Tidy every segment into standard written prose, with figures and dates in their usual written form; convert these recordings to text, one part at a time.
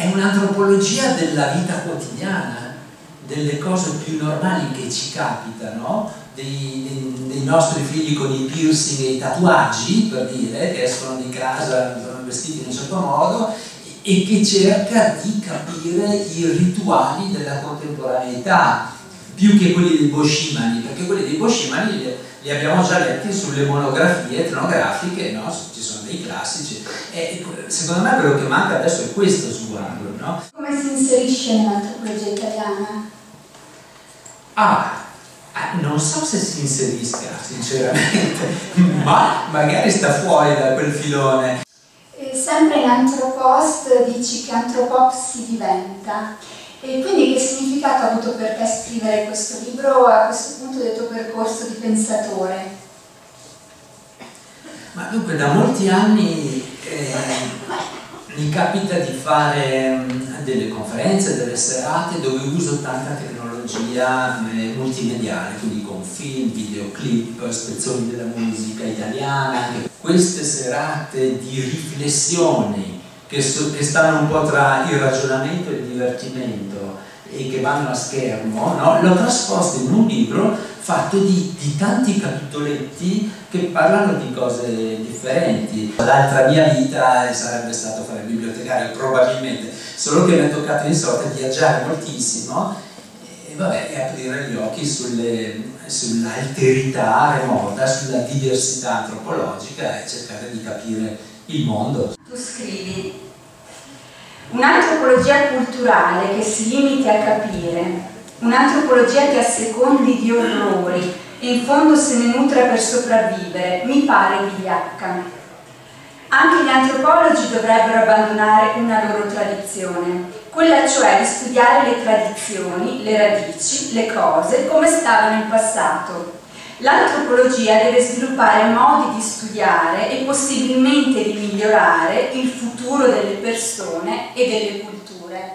un'antropologia della vita quotidiana, delle cose più normali che ci capitano, dei nostri figli con i piercing e i tatuaggi, per dire, che escono di casa, sono vestiti in un certo modo, e che cerca di capire i rituali della contemporaneità, più che quelli dei Boschimani, perché quelli dei Boschimani li abbiamo già letti sulle monografie etnografiche, no? Ci sono dei classici, e secondo me quello che manca adesso è questo sguardo, no? Come si inserisce nell'antropologia italiana? Non so se si inserisca, sinceramente, ma magari sta fuori da quel filone. Sempre in Anthropost dici che Anthropop si diventa, e quindi che significato ha avuto per te scrivere questo libro a questo punto del tuo percorso di pensatore? Ma dunque, da molti anni mi capita di fare delle conferenze, delle serate dove uso tanta tecnologia multimediale, quindi con film, videoclip, spezzoni della musica italiana. Queste serate di riflessioni che stanno un po' tra il ragionamento e il divertimento e che vanno a schermo, no? L'ho trasposto in un libro fatto di tanti capitoletti che parlano di cose differenti. L'altra mia vita sarebbe stato fare il bibliotecario, probabilmente, solo che mi è toccato in sorte viaggiare moltissimo e aprire gli occhi sull'alterità remota, sulla diversità antropologica e cercare di capire il mondo. Tu scrivi: un'antropologia culturale che si limiti a capire, un'antropologia che assecondi di orrori e in fondo se ne nutra per sopravvivere, mi pare vigliacca. Anche gli antropologi dovrebbero abbandonare una loro tradizione, quella cioè di studiare le tradizioni, le radici, le cose come stavano in passato. L'antropologia deve sviluppare modi di studiare e possibilmente di migliorare il futuro delle persone e delle culture.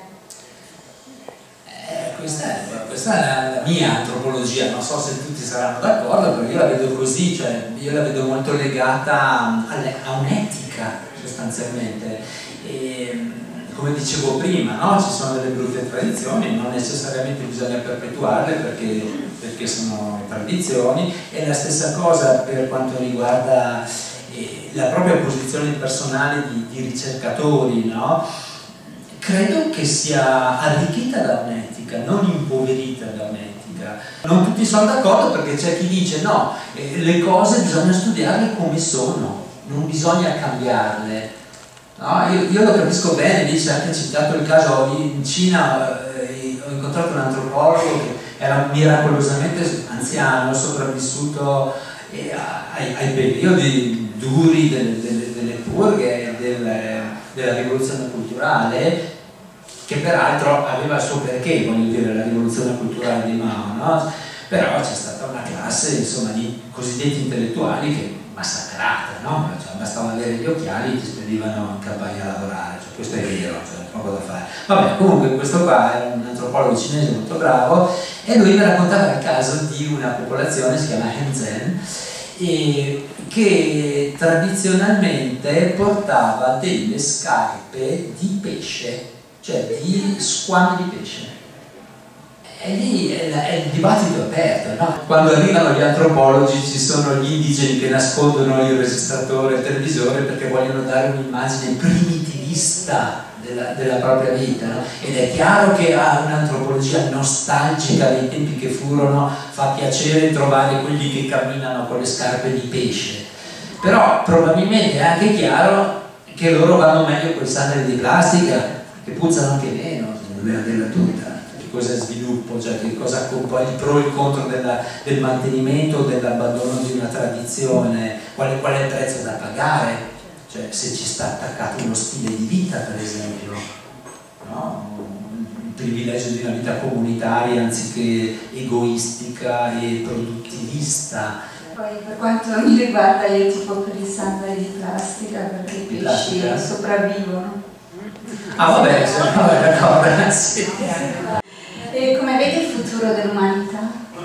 Questa è la mia antropologia, non so se tutti saranno d'accordo, però io la vedo così, cioè io la vedo molto legata a un'etica sostanzialmente. E, come dicevo prima, no? Ci sono delle brutte tradizioni, non necessariamente bisogna perpetuarle perché sono tradizioni, e la stessa cosa per quanto riguarda la propria posizione personale di ricercatori, no? Credo che sia arricchita da un'etica, non impoverita da un'etica. Non tutti sono d'accordo perché c'è chi dice no, le cose bisogna studiarle come sono, non bisogna cambiarle. No, io lo capisco bene, lì c'è anche citato il caso in Cina, ho incontrato un antropologo che era miracolosamente anziano, sopravvissuto ai periodi duri delle purghe, della rivoluzione culturale, che peraltro aveva il suo perché, voglio dire, la rivoluzione culturale di Mao, no? Però c'è stata una classe, insomma, di cosiddetti intellettuali che massacrata, no? Cioè, bastava avere gli occhiali e ti spedivano in campagna a lavorare, cioè, questo è vero, cioè, poco da fare. Vabbè, comunque questo qua è un antropologo cinese molto bravo e lui mi raccontava il caso di una popolazione, si chiama Henzhen, che tradizionalmente portava delle scarpe di pesce, cioè di squame di pesce. E lì è il dibattito aperto, no? Quando arrivano gli antropologi ci sono gli indigeni che nascondono il registratore, il televisore, perché vogliono dare un'immagine primitivista della propria vita, no? Ed è chiaro che a un'antropologia nostalgica dei tempi che furono fa piacere trovare quelli che camminano con le scarpe di pesce, però probabilmente è anche chiaro che loro vanno meglio con i sandali di plastica, che puzzano anche meno, della tutta. Cosa è sviluppo, cioè che cosa accompagna il pro e il contro del mantenimento, dell'abbandono di una tradizione, qual è il prezzo da pagare, cioè se ci sta attaccato uno stile di vita, per esempio, no? Il privilegio di una vita comunitaria anziché egoistica e produttivista. Poi per quanto mi riguarda io tipo per i sandali di plastica, perché i pesci sopravvivono. Ah vabbè, d'accordo, sì. E come vedi il futuro dell'umanità?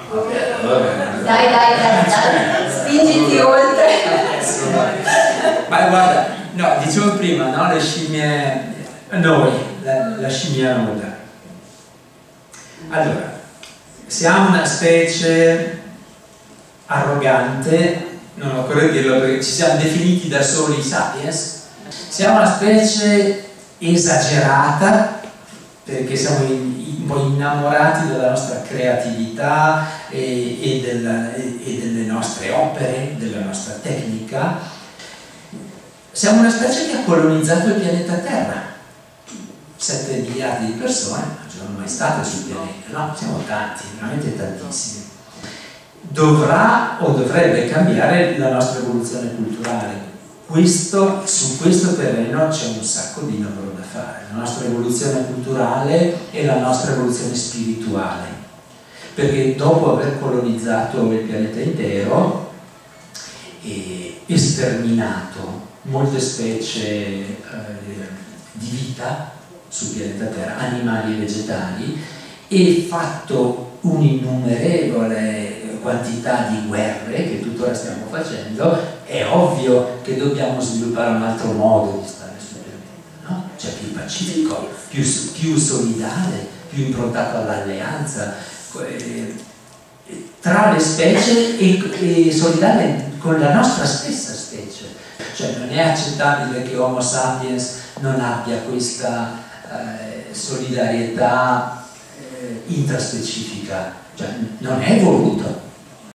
Dai, spingiti oltre. Ma guarda, no, dicevo prima, no, le scimmie, noi, la scimmia moderna. Allora, siamo una specie arrogante, non occorre dirlo perché ci siamo definiti da soli sapiens, siamo una specie esagerata perché siamo un po' innamorati della nostra creatività e delle nostre opere, della nostra tecnica. Siamo una specie che ha colonizzato il pianeta Terra. 7 miliardi di persone non ci sono mai state sul pianeta, no? Siamo tanti, veramente tantissimi. Dovrà o dovrebbe cambiare la nostra evoluzione culturale. Su questo terreno c'è un sacco di lavoro da fare, la nostra evoluzione culturale e la nostra evoluzione spirituale, perché dopo aver colonizzato il pianeta intero e sterminato molte specie di vita sul pianeta Terra, animali e vegetali, e fatto un'innumerevole quantità di guerre che tuttora stiamo facendo, è ovvio che dobbiamo sviluppare un altro modo di stare sul pianeta, no? Cioè più pacifico, più solidale, più improntato all'alleanza tra le specie e solidale con la nostra stessa specie. Cioè non è accettabile che Homo sapiens non abbia questa solidarietà intraspecifica, cioè non è voluto.